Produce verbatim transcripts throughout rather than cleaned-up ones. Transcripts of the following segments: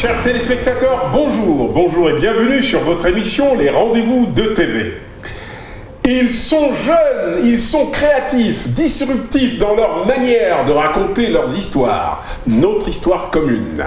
Chers téléspectateurs, bonjour, bonjour et bienvenue sur votre émission Les Rendez-vous de T V. Ils sont jeunes, ils sont créatifs, disruptifs dans leur manière de raconter leurs histoires, notre histoire commune.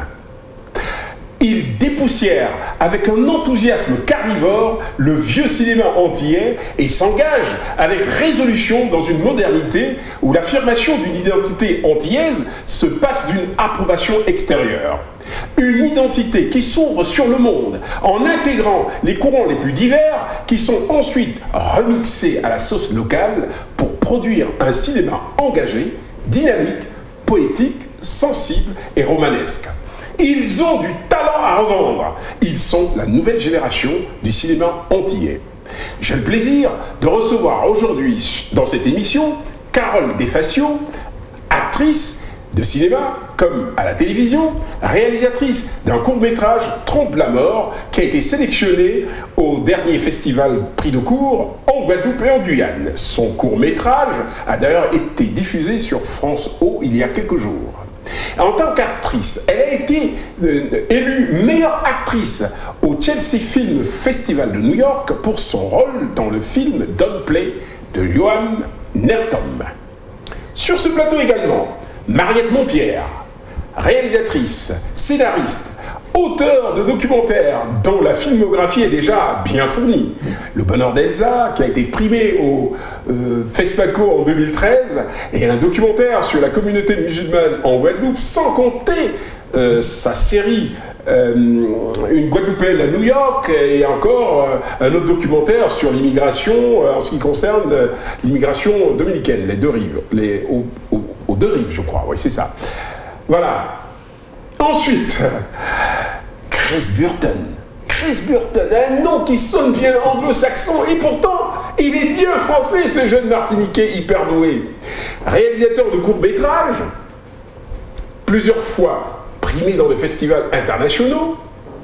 Ils dépoussièrent avec un enthousiasme carnivore le vieux cinéma antillais et s'engagent avec résolution dans une modernité où l'affirmation d'une identité antillaise se passe d'une approbation extérieure. Une identité qui s'ouvre sur le monde en intégrant les courants les plus divers qui sont ensuite remixés à la sauce locale pour produire un cinéma engagé, dynamique, poétique, sensible et romanesque. Ils ont du talent à revendre. Ils sont la nouvelle génération du cinéma antillais. J'ai le plaisir de recevoir aujourd'hui dans cette émission Carole Desfacio, actrice de cinéma comme à la télévision, réalisatrice d'un court-métrage Trompe la mort qui a été sélectionné au dernier festival Prix de court en Guadeloupe et en Guyane. Son court-métrage a d'ailleurs été diffusé sur France O il y a quelques jours. En tant qu'actrice, elle a été euh, élue meilleure actrice au Chelsea Film Festival de New York pour son rôle dans le film Don't Play de Johan Nertom. Sur ce plateau également, Mariette Montpierre, réalisatrice, scénariste, auteur de documentaires dont la filmographie est déjà bien fournie. Le bonheur d'Elsa, qui a été primé au euh, FESPACO en deux mille treize, et un documentaire sur la communauté musulmane en Guadeloupe, sans compter euh, sa série euh, Une Guadeloupéenne à New York, et encore euh, un autre documentaire sur l'immigration euh, en ce qui concerne euh, l'immigration dominicaine, les deux rives, les, aux, aux, aux deux rives, je crois, oui, c'est ça. Voilà. Ensuite, Chris Burton. Chris Burton, un nom qui sonne bien anglo-saxon et pourtant, il est bien français, ce jeune Martiniquais hyper doué. Réalisateur de courts-métrages, plusieurs fois primé dans les festivals internationaux,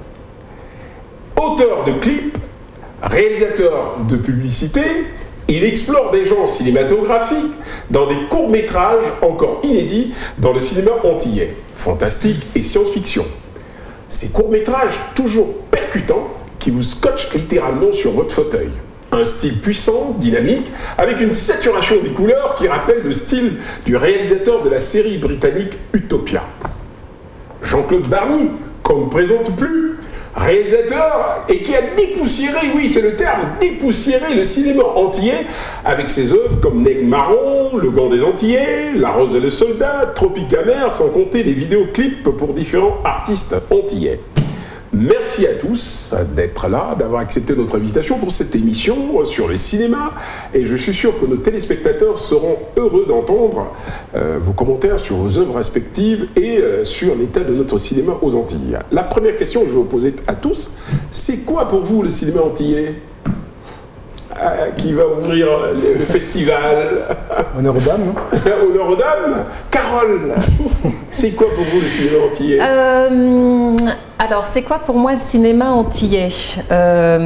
auteur de clips, réalisateur de publicité, il explore des genres cinématographiques dans des courts-métrages encore inédits dans le cinéma antillais, fantastique et science-fiction. Ces courts-métrages toujours percutants qui vous scotchent littéralement sur votre fauteuil. Un style puissant, dynamique, avec une saturation des couleurs qui rappelle le style du réalisateur de la série britannique Utopia. Jean-Claude Barny, qu'on ne présente plus, réalisateur et qui a dépoussiéré, oui c'est le terme, dépoussiéré le cinéma antillais avec ses œuvres comme Nègre Marron, Le Gant des Antillais, La Rose et le Soldat, Tropicamère, sans compter des vidéoclips pour différents artistes antillais. Merci à tous d'être là, d'avoir accepté notre invitation pour cette émission sur le cinéma et je suis sûr que nos téléspectateurs seront heureux d'entendre euh, vos commentaires sur vos œuvres respectives et euh, sur l'état de notre cinéma aux Antilles. La première question que je vais vous poser à tous, c'est quoi pour vous le cinéma antillais ? Euh, qui va ouvrir le, le festival. Honneur aux dames, non ? Honneur aux dames. Carole, c'est quoi pour vous le cinéma antillais ? euh, Alors, c'est quoi pour moi le cinéma antillais ? euh,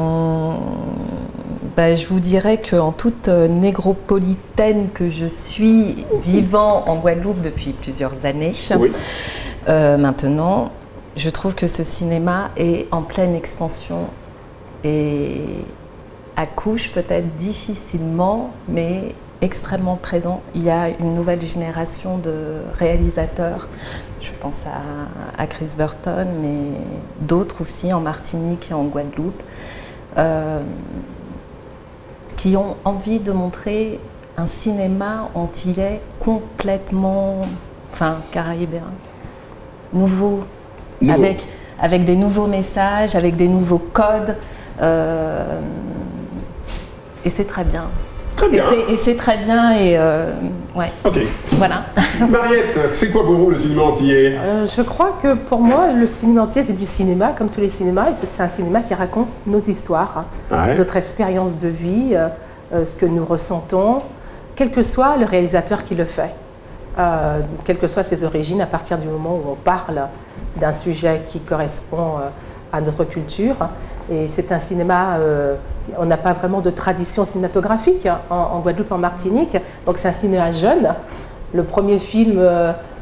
ben, Je vous dirais qu'en toute négropolitaine que je suis, vivant en Guadeloupe depuis plusieurs années, oui. euh, maintenant, je trouve que ce cinéma est en pleine expansion et accouche peut-être difficilement, mais extrêmement présent. Il y a une nouvelle génération de réalisateurs, je pense à, à Chris Burton, mais d'autres aussi en Martinique et en Guadeloupe, euh, qui ont envie de montrer un cinéma antillais complètement, enfin caraïbéen, nouveau, nouveau. Avec, avec des nouveaux messages, avec des nouveaux codes. Euh, Et c'est très bien. Très bien. Et c'est très bien et euh, ouais. Ok. Voilà. Mariette, c'est quoi pour vous le cinéma antillais ? euh, Je crois que pour moi, le cinéma antillais, c'est du cinéma, comme tous les cinémas, et c'est un cinéma qui raconte nos histoires, ouais. Notre expérience de vie, euh, ce que nous ressentons, quel que soit le réalisateur qui le fait, euh, quelles que soient ses origines, à partir du moment où on parle d'un sujet qui correspond euh, à notre culture. Et c'est un cinéma, euh, on n'a pas vraiment de tradition cinématographique hein, en, en Guadeloupe, en Martinique, donc c'est un cinéma jeune. Le premier film euh,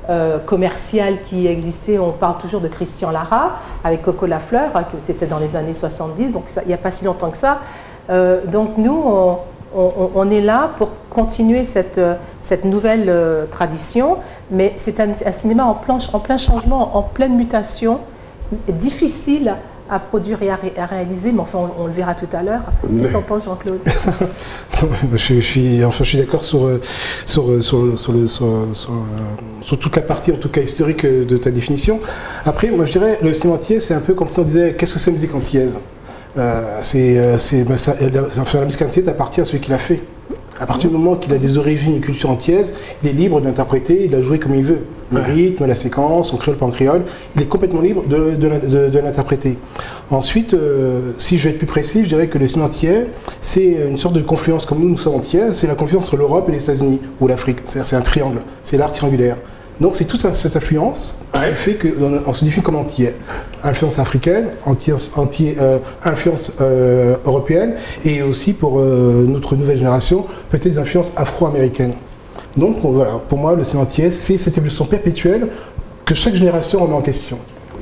euh, commercial qui existait. On parle toujours de Christian Lara avec Coco Lafleur, que c'était dans les années soixante-dix, donc ça, il n'y a pas si longtemps que ça. Euh, donc nous, on, on, on est là pour continuer cette, cette nouvelle euh, tradition, mais c'est un, un cinéma en plein, en plein changement, en pleine mutation, difficile à produire et à, ré, à réaliser, mais enfin on, on le verra tout à l'heure. Qu'est-ce que t'en penses, Jean-Claude? je, je suis, enfin, je suis d'accord sur, sur, sur, sur, le, sur, sur, sur toute la partie, en tout cas historique, de ta définition. Après, moi je dirais, le cinéma antillais, c'est un peu comme si on disait, qu'est-ce que c'est la musique antillaise? euh, c'est, c'est, ben, ça, la, enfin, la musique antillaise appartient à celui qui l'a fait. À partir du moment qu'il a des origines, une culture antillaise, il est libre d'interpréter, il a joué comme il veut. Le rythme, la séquence, son créole, pas en créole, il est complètement libre de, de, de, de l'interpréter. Ensuite, euh, si je vais être plus précis, je dirais que le cinéma antillais, c'est une sorte de confluence, comme nous, nous sommes antillais, c'est la confluence entre l'Europe et les États-Unis, ou l'Afrique. C'est-à-dire c'est un triangle, c'est l'art triangulaire. Donc c'est toute cette influence qui fait qu'on se définit comme antillais. Influence africaine, anti, anti, euh, influence euh, européenne, et aussi pour euh, notre nouvelle génération, peut-être des influences afro-américaines. Donc voilà, pour moi, le cinéma antillais, c'est cette évolution perpétuelle que chaque génération remet en question.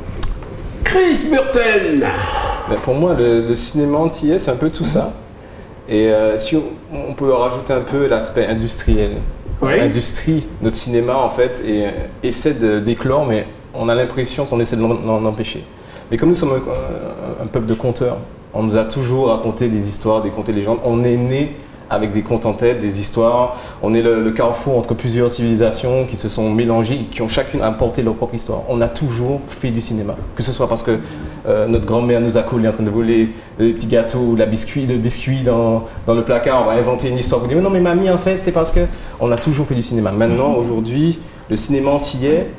Chris Burton. Ben pour moi, le, le cinéma antillais, c'est un peu tout ça. Et euh, si on, on peut rajouter un peu l'aspect industriel. Oui. L'industrie, notre cinéma en fait, et, essaie d'éclore, mais on a l'impression qu'on essaie de l'en empêcher. Mais comme nous sommes un, un peuple de conteurs, on nous a toujours raconté des histoires, des contes et légendes. On est né avec des contes en tête, des histoires. On est le, le carrefour entre plusieurs civilisations qui se sont mélangées et qui ont chacune apporté leur propre histoire. On a toujours fait du cinéma, que ce soit parce que euh, notre grand-mère nous a collé en train de voler les petits gâteaux, la biscuit, le biscuit dans, dans le placard, on va inventer une histoire. Vous dites, non mais mamie, en fait, c'est parce qu'on a toujours fait du cinéma. Maintenant, aujourd'hui, le cinéma antillais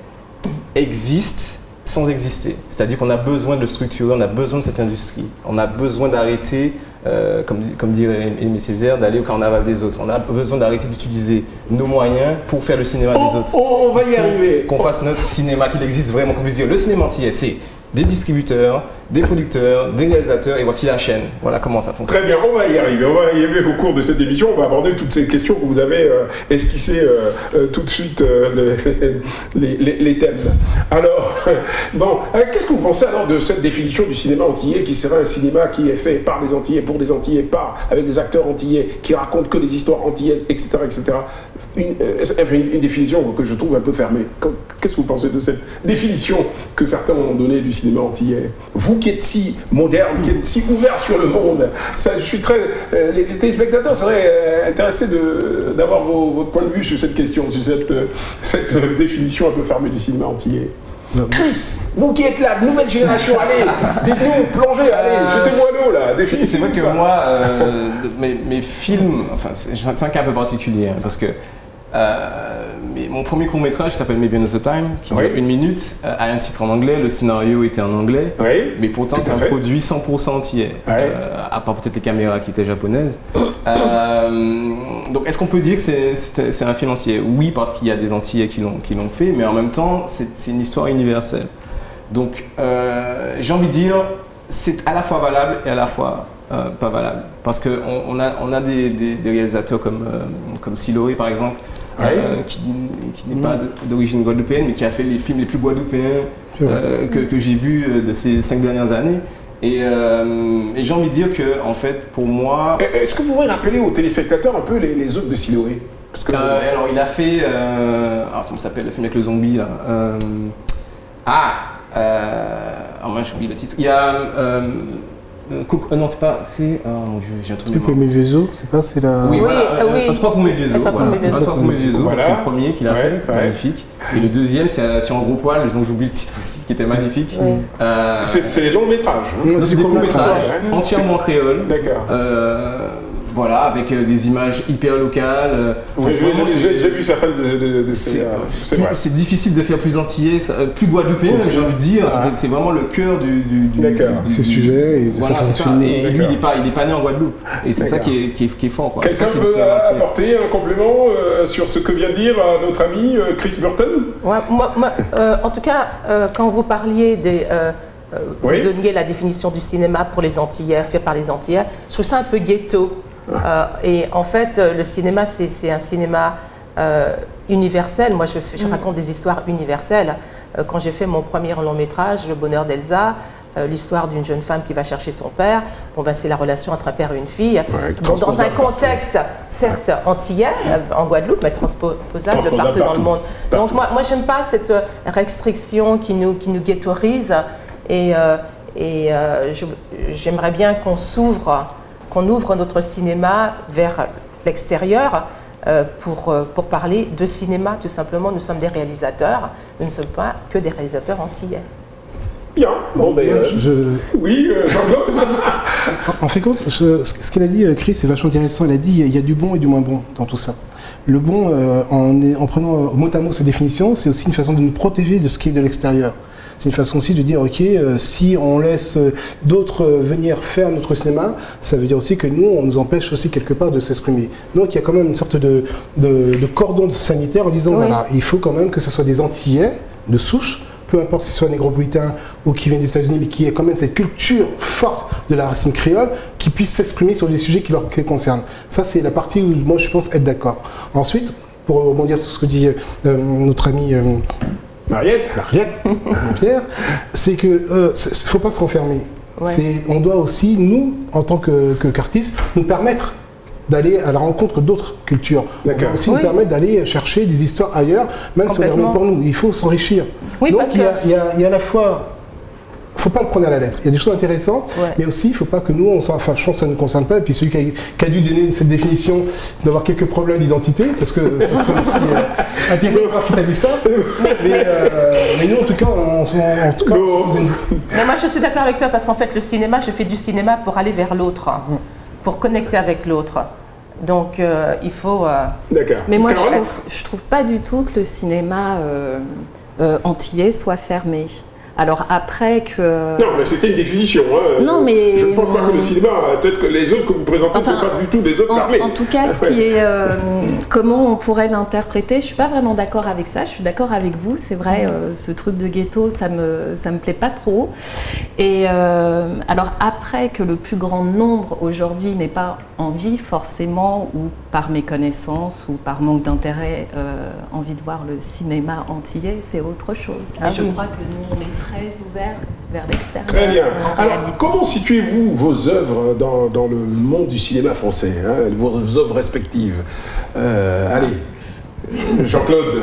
existe sans exister. C'est-à-dire qu'on a besoin de le structurer, on a besoin de cette industrie. On a besoin d'arrêter, euh, comme, comme dirait Aimé Césaire, d'aller au carnaval des autres. On a besoin d'arrêter d'utiliser nos moyens pour faire le cinéma oh, des autres. Oh, on va y arriver. Qu'on fasse notre cinéma, qu'il existe vraiment, qu'on puisse dire le cinéma antillais, c'est des distributeurs, des producteurs, des réalisateurs, et voici la chaîne. Voilà comment ça fonctionne. Très bien, on va y arriver. On va y arriver au cours de cette émission. On va aborder toutes ces questions que vous avez euh, esquissées euh, euh, tout de suite, euh, les, les, les thèmes. Alors, bon, euh, qu'est-ce que vous pensez alors de cette définition du cinéma antillais, qui serait un cinéma qui est fait par des Antillais, pour des Antillais, par, avec des acteurs antillais, qui racontent que des histoires antillaises, et cetera, et cetera. Une, euh, une, une définition que je trouve un peu fermée. Qu'est-ce que vous pensez de cette définition que certains ont donnée du cinéma antillais? Vous qui êtes si moderne, qui êtes si ouvert sur le monde, ça, je suis très, euh, les, les téléspectateurs seraient euh, intéressés d'avoir votre point de vue sur cette question, sur cette, euh, cette euh, définition un peu fermée du cinéma antillais. Chris, vous qui êtes là, nouvelle génération, allez, dites-nous, plongez, allez, euh, jetez-moi l'eau là. C'est vrai que ça. moi, euh, mes, mes films, enfin, c'est un cas un peu particulier, hein, parce que Euh, mais mon premier court-métrage s'appelle Maybe Another Time, qui oui. dure une minute, euh, a un titre en anglais, le scénario était en anglais, oui. mais pourtant c'est un produit cent pour cent antillais, oui. euh, à part peut-être les caméras qui étaient japonaises. euh, donc est-ce qu'on peut dire que c'est un film antillais? Oui, parce qu'il y a des Antillais qui l'ont qui l'ont fait, mais en même temps c'est une histoire universelle. Donc euh, j'ai envie de dire, c'est à la fois valable et à la fois Euh, pas valable, parce qu'on on a, on a des, des, des réalisateurs comme, euh, comme Siloé par exemple, euh, oui. qui, qui n'est mmh. pas d'origine guadeloupéenne, mais qui a fait les films les plus guadeloupéens euh, que, que j'ai vus de ces cinq dernières années. Et, euh, et j'ai envie de dire que, en fait, pour moi... Est-ce que vous pouvez rappeler aux téléspectateurs un peu les, les œuvres de Siloé? Parce que euh, alors, il a fait... Euh, alors, comment ça s'appelle le film avec le zombie là euh, Ah euh, oh, moi, j'oublie le titre. Il y a... Euh, Cook, euh, non, c'est pas, c'est. Oh mon dieu, j'ai un truc. Pour mes vieux os, c'est pas, c'est la. Oui, voilà, oui, oui. Un trois pour mes vieux os. Un trois pour mes vieux os, voilà. C'est le premier qu'il a ouais, fait, ouais. magnifique. Et le deuxième, c'est sur un gros poil, dont j'oublie le titre aussi, qui était magnifique. Oui. Euh, c'est les longs métrages. Hein. C'est des courts métrages, ouais. entièrement en créole. D'accord. Euh, Voilà, avec euh, des images hyper locales. Euh, oui, j'ai vu certaines de, de, de ces... C'est difficile de faire plus antillais, plus guadeloupéen, j'ai envie de dire. Ah. C'est vraiment le cœur du... du, du D'accord. Ces sujets et voilà, ça ça. Et lui, il n'est pas, pas né en Guadeloupe. Et c'est ça qui est, qui, est, qui est fort. Quelqu'un peut apporter un complément euh, sur ce que vient de dire euh, notre ami euh, Chris Burton? Ouais, moi, moi, euh, en tout cas, euh, quand vous parliez des... Euh, euh, oui. Vous donniez la définition du cinéma pour les Antillais, fait par les Antillais, je trouve ça un peu ghetto. Euh, et en fait, le cinéma, c'est un cinéma euh, universelles. Moi, je, je raconte des histoires universelles. Euh, quand j'ai fait mon premier long métrage, Le bonheur d'Elsa, euh, l'histoire d'une jeune femme qui va chercher son père, bon, ben, c'est la relation entre un père et une fille. Ouais, donc, dans un contexte, partout. certes, antillais, en Guadeloupe, mais transposable, transposable partout, partout dans le monde. Partout. Donc, moi, moi je n'aime pas cette restriction qui nous, qui nous ghettoise. Et, euh, et euh, j'aimerais bien qu'on s'ouvre, qu'on ouvre notre cinéma vers l'extérieur euh, pour, pour parler de cinéma, tout simplement. Nous sommes des réalisateurs, nous ne sommes pas que des réalisateurs antillais. Bien, bon, ben, euh, je... oui, euh, Jean-Claude. En fait, je, ce qu'elle a dit, Chris, c'est vachement intéressant. Elle a dit il y a du bon et du moins bon dans tout ça. Le bon, euh, en, en prenant mot à mot sa définition, c'est aussi une façon de nous protéger de ce qui est de l'extérieur. C'est une façon aussi de dire, ok, euh, si on laisse euh, d'autres euh, venir faire notre cinéma, ça veut dire aussi que nous, on nous empêche aussi quelque part de s'exprimer. Donc il y a quand même une sorte de, de, de cordon sanitaire en disant, oui. voilà, il faut quand même que ce soit des Antillais de souche, peu importe si ce soit négropolitain ou qui viennent des États-Unis, mais qui ait quand même cette culture forte de la racine créole, qui puisse s'exprimer sur des sujets qui, leur, qui les concernent. Ça, c'est la partie où moi, je pense être d'accord. Ensuite, pour rebondir sur ce que dit euh, notre ami... Euh, Mariette, Mariette Pierre, c'est que euh, c'est, faut pas se renfermer. Ouais. On doit aussi, nous, en tant que, que qu'artistes, nous permettre d'aller à la rencontre d'autres cultures. On doit aussi oui. nous permettre d'aller chercher des histoires ailleurs, même si on les remet pour nous. Il faut s'enrichir. Oui, donc parce il y, que... y, y a à la fois... Il ne faut pas le prendre à la lettre. Il y a des choses intéressantes, ouais. mais aussi il ne faut pas que nous, on, enfin je pense que ça ne nous concerne pas, et puis celui qui a, qui a dû donner cette définition d'avoir quelques problèmes d'identité, parce que ça serait aussi euh, intéressant de voir qui t'a dit ça, mais, euh, mais nous en tout cas, on, on, en tout cas on une... mais moi je suis d'accord avec toi, parce qu'en fait le cinéma, je fais du cinéma pour aller vers l'autre, mmh. pour connecter avec l'autre. Donc euh, il faut... Euh... D'accord. Mais moi je trouve, je trouve pas du tout que le cinéma euh, euh, antillais soit fermé. Alors après que... Non, mais c'était une définition. Hein. Non, mais... Je ne pense pas que le cinéma, peut-être que les autres que vous présentez enfin, ne sont pas du tout des autres en, fermés. En tout cas, ce qui est... Euh, comment on pourrait l'interpréter, je ne suis pas vraiment d'accord avec ça. Je suis d'accord avec vous. C'est vrai, euh, ce truc de ghetto, ça ne me, ça me plaît pas trop. Et euh, alors après que le plus grand nombre aujourd'hui n'ait pas envie forcément, ou par méconnaissance, ou par manque d'intérêt, euh, envie de voir le cinéma antillais, c'est autre chose. Ah, je oui. crois que nous, on est très ouvert vers l'extérieur. Très bien. Alors, comment situez-vous vos œuvres dans, dans le monde du cinéma français, hein, vos œuvres respectives euh, Allez, Jean-Claude.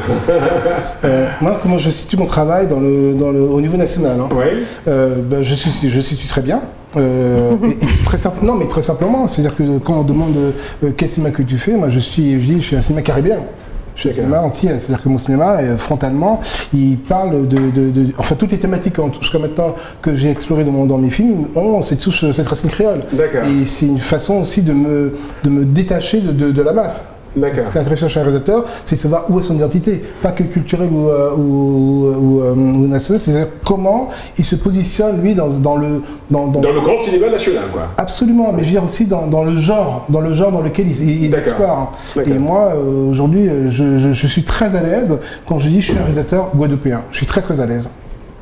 euh, moi, comment je situe mon travail dans le, dans le, au niveau national hein. Oui. euh, ben, je, suis, je situe très bien. Euh, et, et très simple, non, mais très simplement, c'est-à-dire que quand on demande euh, quel cinéma que tu fais, moi je suis, je dis, je suis un cinéma caribéen. Je suis un cinéma entier, c'est-à-dire que mon cinéma, euh, frontalement, il parle de, de, de... Enfin, toutes les thématiques jusqu'à maintenant que j'ai explorées dans, dans mes films ont cette souche, cette racine créole. Et c'est une façon aussi de me, de me détacher de, de, de la masse. Ce qui est intéressant chez un réalisateur, c'est de savoir où est son identité, pas que culturelle ou, euh, ou, ou, euh, ou nationale, c'est-à-dire comment il se positionne, lui, dans, dans le... Dans, dans, dans le grand cinéma national, quoi. Absolument, mais je veux dire aussi dans, dans le genre, dans le genre dans lequel il, il explore. Et moi, euh, aujourd'hui, je, je, je suis très à l'aise quand je dis je suis un réalisateur guadeloupéen. Je suis très très à l'aise.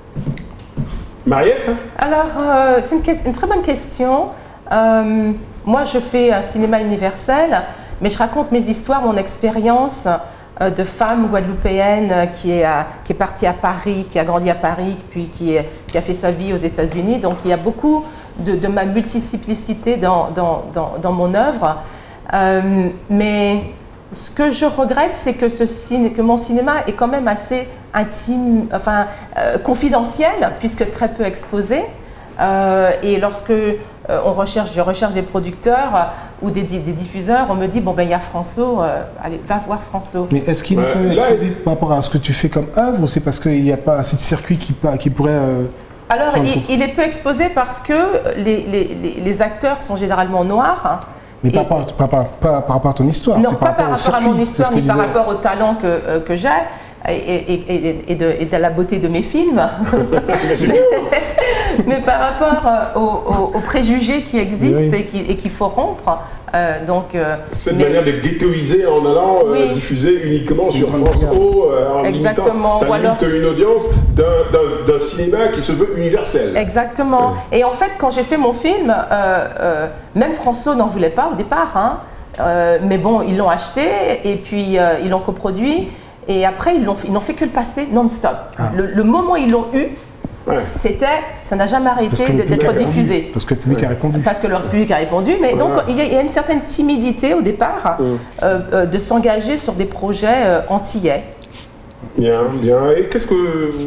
Mariette? Alors, euh, c'est une, une très bonne question. Euh, moi, je fais un cinéma universel. Mais je raconte mes histoires, mon expérience euh, de femme guadeloupéenne euh, qui, est, euh, qui est partie à Paris, qui a grandi à Paris, puis qui, est, qui a fait sa vie aux États-Unis. Donc il y a beaucoup de, de ma multiplicité dans, dans, dans, dans mon œuvre. Euh, mais ce que je regrette, c'est que, ce ciné, que mon cinéma est quand même assez intime, enfin euh, confidentiel, puisque très peu exposé. Euh, et lorsque euh, on recherche, je recherche des producteurs euh, ou des, des diffuseurs, on me dit bon ben il y a François, euh, allez va voir François. Mais est-ce qu'il est euh, exposé par rapport à ce que tu fais comme œuvre, ou c'est parce qu'il n'y a pas assez de circuits qui, qui pourraient euh, Alors il, il est peu exposé parce que les, les, les acteurs sont généralement noirs. Hein, mais pas, par, pas, par, pas par rapport à ton histoire. Non, pas par rapport, rapport à mon histoire, ni par rapport au talent que, euh, que j'ai. Et, et, et, et, de, et de la beauté de mes films, mais, mais par rapport euh, aux, aux, aux préjugés qui existent oui. et qu'il faut rompre. Euh, donc, euh, Cette mais... manière de ghettoiser en allant euh, oui. diffuser uniquement sur France O, euh, en Exactement. limitant, ça limite alors... une audience d'un cinéma qui se veut universel. Exactement. Ouais. Et en fait, quand j'ai fait mon film, euh, euh, même François n'en voulait pas au départ. Hein. Euh, mais bon, ils l'ont acheté et puis euh, ils l'ont coproduit. Et après, ils n'ont fait que le passer non-stop. Ah. Le, le moment où ils l'ont eu, ouais. c'était, ça n'a jamais arrêté d'être diffusé. Parce que le public ouais. a répondu. Parce que le public a répondu. Mais ouais. donc, il y, a, il y a une certaine timidité au départ ouais. euh, euh, de s'engager sur des projets euh, antillais. Bien, bien. Et qu'est-ce que...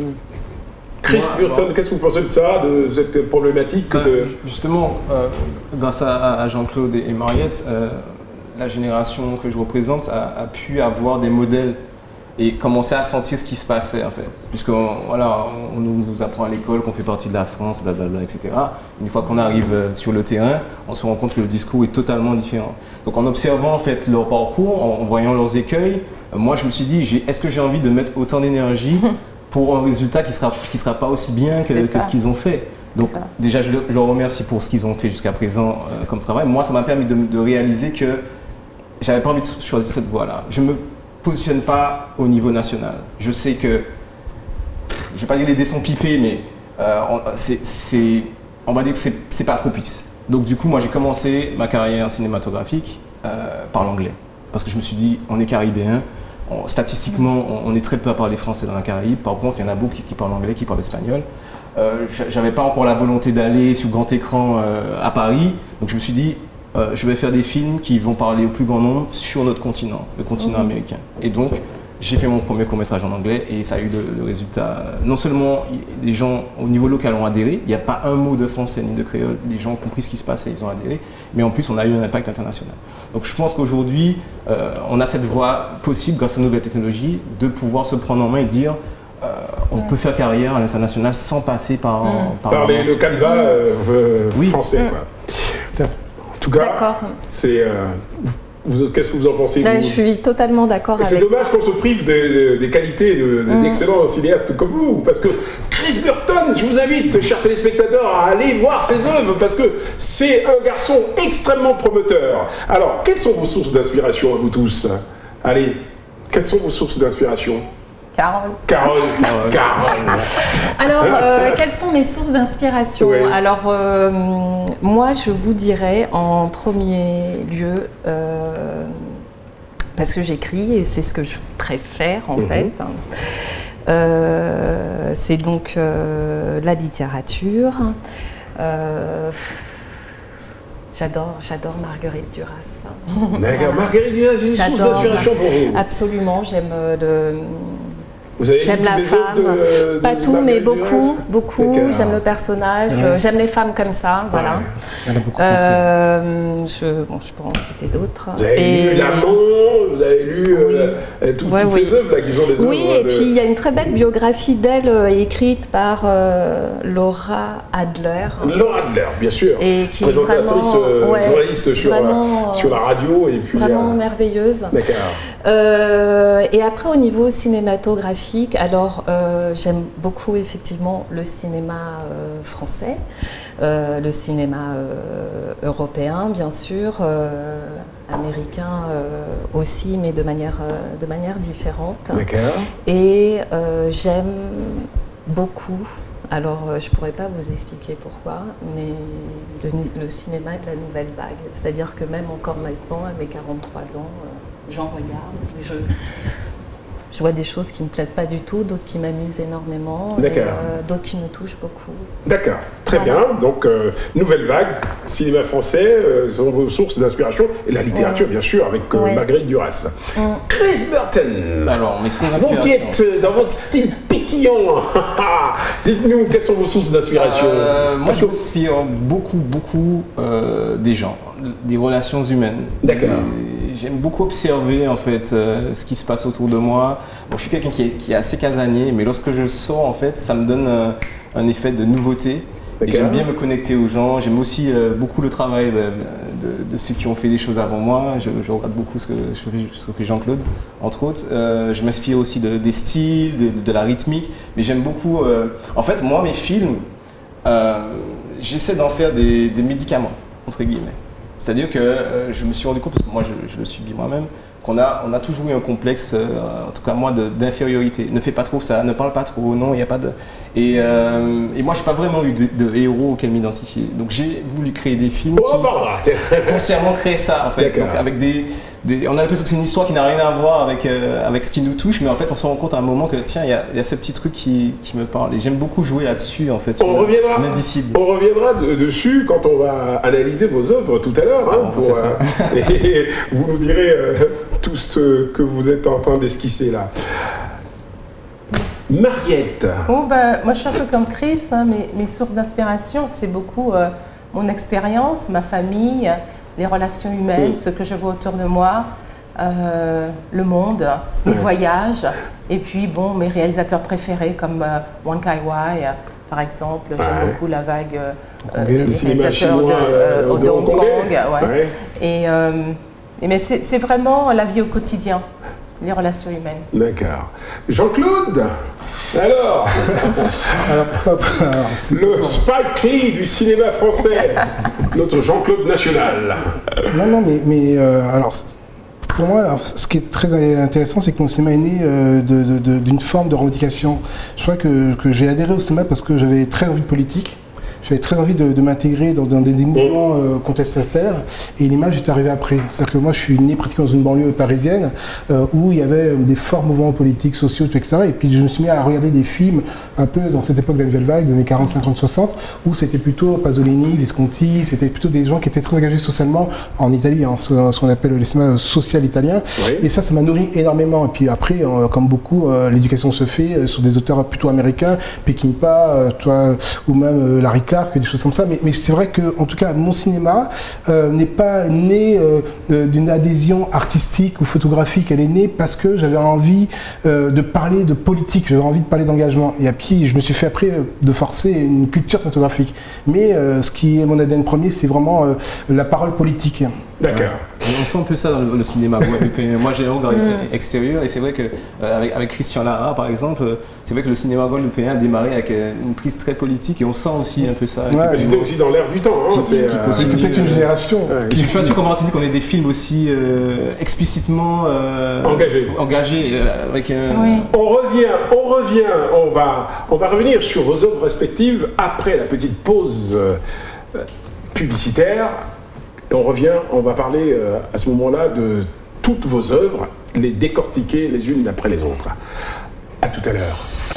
Chris Burton, qu'est-ce que vous pensez de ça, de cette problématique ben, de... Justement, euh, grâce à, à Jean-Claude et Mariette, euh, la génération que je représente a, a pu avoir des modèles et commencer à sentir ce qui se passait en fait. Puisque voilà, on nous apprend à l'école qu'on fait partie de la France, blablabla, et cetera. Une fois qu'on arrive sur le terrain, on se rend compte que le discours est totalement différent. Donc en observant en fait leur parcours, en voyant leurs écueils, moi je me suis dit, est-ce que j'ai envie de mettre autant d'énergie pour un résultat qui ne sera, qui sera pas aussi bien que, que ce qu'ils ont fait. Donc déjà je leur remercie pour ce qu'ils ont fait jusqu'à présent euh, comme travail. Moi ça m'a permis de, de réaliser que j'avais pas envie de choisir cette voie-là. Je me positionne pas au niveau national. Je sais que, je vais pas dire les dés sont pipés, mais euh, c'est, on va dire que c'est pas propice. Donc du coup, moi j'ai commencé ma carrière cinématographique euh, par l'anglais. Parce que je me suis dit, on est caribéen, on, statistiquement, on, on est très peu à parler français dans la Caraïbe. Par contre, il y en a beaucoup qui, qui parlent anglais, qui parlent espagnol. Euh, j'avais pas encore la volonté d'aller sur grand écran euh, à Paris. Donc je me suis dit, Euh, je vais faire des films qui vont parler au plus grand nombre sur notre continent, le continent mmh. américain. Et donc, j'ai fait mon premier court-métrage en anglais et ça a eu le, le résultat. Non seulement des gens au niveau local ont adhéré, il n'y a pas un mot de français ni de créole, les gens ont compris ce qui se passait, ils ont adhéré, mais en plus on a eu un impact international. Donc je pense qu'aujourd'hui, euh, on a cette voie possible grâce aux nouvelles technologies de pouvoir se prendre en main et dire euh, on mmh. peut faire carrière à l'international sans passer par... Mmh. par, par les, le canevas euh, oui. français. Mmh. Quoi. En tout cas, c'est. Euh, qu'est-ce que vous en pensez? Là, vous je suis totalement d'accord avec C'est dommage qu'on se prive de, de, des qualités de, de, mmh. d'excellents cinéastes comme vous, parce que Chris Burton, je vous invite, chers téléspectateurs, à aller voir ses œuvres, parce que c'est un garçon extrêmement prometteur. Alors, quelles sont vos sources d'inspiration à vous tous? Allez, quelles sont vos sources d'inspiration? Carole. Carole. Carole. Carole. Alors, euh, quelles sont mes sources d'inspiration? Oui. Alors, euh, moi, je vous dirais en premier lieu, euh, parce que j'écris et c'est ce que je préfère en mmh. fait, hein, euh, c'est donc euh, la littérature. Euh, J'adore, j'adore Marguerite Duras. D'accord, Marguerite Duras, c'est une source d'inspiration pour vous? Absolument, j'aime le... Vous avez j'aime la femme, de, de, pas de tout, mais beaucoup, beaucoup. J'aime le personnage, ouais. j'aime les femmes comme ça, voilà. Ouais. Elle a beaucoup euh, je, bon, je pourrais en citer d'autres. Vous avez et... lu L'Amant, vous avez lu oui. euh, tout, ouais, toutes oui. ces œuvres là, qui sont des œuvres. Oui, et de... puis il y a une très belle biographie d'elle euh, écrite par euh, Laura Adler. Laura Adler, bien sûr. Et qui présentatrice, est vraiment, euh, ouais, journaliste sur, vraiment, euh, sur la radio et puis vraiment euh... merveilleuse. D'accord. Euh, et après au niveau cinématographique. Alors, euh, j'aime beaucoup effectivement le cinéma euh, français, euh, le cinéma euh, européen, bien sûr, euh, américain euh, aussi, mais de manière, euh, de manière différente. D'accord. Et euh, j'aime beaucoup, alors euh, je ne pourrais pas vous expliquer pourquoi, mais le, le cinéma de la nouvelle vague. C'est-à-dire que même encore maintenant, à mes quarante-trois ans, euh, j'en regarde, je... Je vois des choses qui ne me plaisent pas du tout, d'autres qui m'amusent énormément, euh, d'autres qui me touchent beaucoup. D'accord, très voilà. bien. Donc, euh, nouvelle vague, cinéma français, euh, sont vos sources d'inspiration, et la littérature, ouais. bien sûr, avec euh, ouais. Marguerite Duras. Mm. Chris Burton, alors, mes sources d'inspiration. Vous qui êtes dans votre style pétillant, dites-nous quelles sont vos sources d'inspiration. euh, Moi, je m'inspire beaucoup, beaucoup euh, des gens, des relations humaines. D'accord. J'aime beaucoup observer en fait euh, ce qui se passe autour de moi. Bon, je suis quelqu'un qui est, qui est assez casanier, mais lorsque je sors en fait, ça me donne un, un effet de nouveauté. Et j'aime bien me connecter aux gens. J'aime aussi euh, beaucoup le travail de, de, de ceux qui ont fait des choses avant moi. Je, je regarde beaucoup ce que, ce que fait Jean-Claude, entre autres. Euh, je m'inspire aussi de, des styles, de, de la rythmique. Mais j'aime beaucoup. Euh, en fait, moi, mes films, euh, j'essaie d'en faire des, des médicaments entre guillemets. C'est-à-dire que euh, je me suis rendu compte, parce que moi je, je le subis moi-même, qu'on a, on a toujours eu un complexe, euh, en tout cas moi, d'infériorité. Ne fais pas trop ça, ne parle pas trop, non, il n'y a pas de... Et, euh, et moi, je n'ai pas vraiment eu de, de héros auxquels m'identifier. Donc j'ai voulu créer des films oh, qui consciemment créent ça, en fait. Donc, avec des, des, on a l'impression que c'est une histoire qui n'a rien à voir avec, euh, avec ce qui nous touche, mais en fait, on se rend compte à un moment que, tiens, il y, y a ce petit truc qui, qui me parle. Et j'aime beaucoup jouer là-dessus, en fait, sur on reviendra, l'indicible. On reviendra de, dessus quand on va analyser vos œuvres tout à l'heure. Hein, ah, pour, euh, et vous nous direz euh, tout ce que vous êtes en train d'esquisser là. Mariette. Oh, ben, moi, je suis un peu comme Chris. Hein, mes, mes sources d'inspiration, c'est beaucoup euh, mon expérience, ma famille, les relations humaines, oui. ce que je vois autour de moi, euh, le monde, mes oui. voyages, et puis, bon, mes réalisateurs préférés comme euh, Wong Kar-wai, euh, par exemple. J'aime ouais. beaucoup la vague euh, euh, le cinéma chinois de, euh, de, de Hong Kong. Ouais. Ouais. Et, euh, mais c'est vraiment la vie au quotidien. Les relations humaines. D'accord. Jean-Claude, alors, alors, alors le Spike Lee du cinéma français, notre Jean-Claude national. Non, non, mais, mais euh, alors, pour moi, alors, ce qui est très intéressant, c'est que mon cinéma est né euh, d'une forme de revendication. Je crois que, que j'ai adhéré au cinéma parce que j'avais très envie de politique. J'avais très envie de, de m'intégrer dans, dans des, des mouvements euh, contestataires et l'image est arrivée après. C'est-à-dire que moi je suis né pratiquement dans une banlieue parisienne euh, où il y avait des forts mouvements politiques, sociaux, et cetera. Et puis je me suis mis à regarder des films un peu dans cette époque de la nouvelle vague, des années quarante, cinquante, soixante, où c'était plutôt Pasolini, Visconti, c'était plutôt des gens qui étaient très engagés socialement en Italie, hein, ce, ce qu'on appelle le cinéma social italien. Oui. Et ça, ça m'a nourri énormément. Et puis après, euh, comme beaucoup, euh, l'éducation se fait euh, sur des auteurs plutôt américains, Peckinpah, euh, toi, ou même euh, Larry Clark, des choses comme ça, mais, mais c'est vrai que, en tout cas, mon cinéma euh, n'est pas né euh, d'une adhésion artistique ou photographique. Elle est née parce que j'avais envie euh, de parler de politique, j'avais envie de parler d'engagement. Et puis, je me suis fait après euh, de forcer une culture photographique. Mais euh, ce qui est mon A D N premier, c'est vraiment euh, la parole politique. D'accord. On sent un peu ça dans le, le cinéma guadeloupéen. Moi, j'ai un regard mmh. extérieur et c'est vrai que euh, avec, avec Christian Lara, par exemple, c'est vrai que le cinéma guadeloupéen a démarré avec une prise très politique et on sent aussi un peu ça. Ouais, c'était aussi dans l'air du temps. Hein, c'est euh, peut-être une génération. Ouais. Je suis pas sûr qu'on Martinique qu'on ait des films aussi euh, explicitement euh, engagés. engagés euh, avec un... oui. On revient, on revient, on va, on va revenir sur vos œuvres respectives après la petite pause euh, publicitaire. Et on revient, on va parler euh, à ce moment-là de toutes vos œuvres, les décortiquer les unes après les autres. À tout à l'heure.